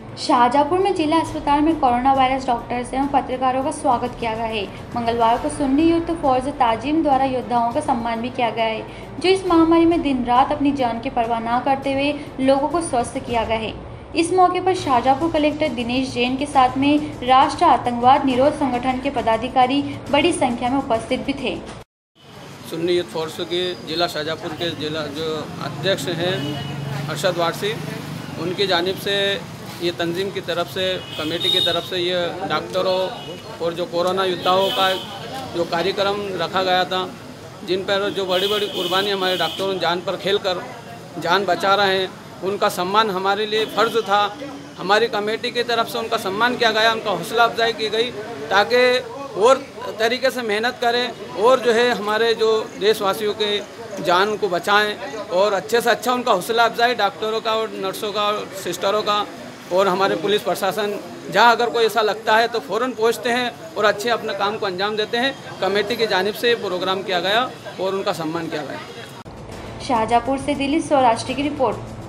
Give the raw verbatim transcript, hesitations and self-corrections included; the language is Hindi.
शाहजहाँपुर में जिला अस्पताल में कोरोना वायरस डॉक्टर्स एवं पत्रकारों का स्वागत किया गया है। मंगलवार को सुन्नी युद्ध फौज ताजिम द्वारा योद्धाओं का सम्मान भी किया गया है, जो इस महामारी में दिन रात अपनी जान की परवाह न करते हुए लोगों को स्वस्थ किया गया है। इस मौके पर शाहजहाँपुर कलेक्टर दिनेश जैन के साथ में राष्ट्र आतंकवाद निरोध संगठन के पदाधिकारी बड़ी संख्या में उपस्थित भी थे। सुन्नी युद्ध फोर्स के जिला शाहजहाँपुर के जिला जो अध्यक्ष हैं अरशद वारसी, उनकी जानिब से ये तंजीम की तरफ से, कमेटी की तरफ से ये डॉक्टरों और जो कोरोना योद्धाओं का जो कार्यक्रम रखा गया था, जिन पर जो बड़ी बड़ी कुर्बानी हमारे डॉक्टरों जान पर खेल कर जान बचा रहे हैं, उनका सम्मान हमारे लिए फ़र्ज़ था। हमारी कमेटी की तरफ से उनका सम्मान किया गया, उनका हौसला अफजाई की गई ताकि और तरीके से मेहनत करें और जो है हमारे जो देशवासियों के जान को बचाएं और अच्छे से अच्छा उनका हौसला अफजाई डॉक्टरों का और नर्सों का और सिस्टरों का और हमारे पुलिस प्रशासन, जहां अगर कोई ऐसा लगता है तो फ़ौरन पहुंचते हैं और अच्छे अपने काम को अंजाम देते हैं। कमेटी की जानिब से प्रोग्राम किया गया और उनका सम्मान किया गया। शाहजहाँपुर से दिल्ली स्वराष्ट्र की रिपोर्ट।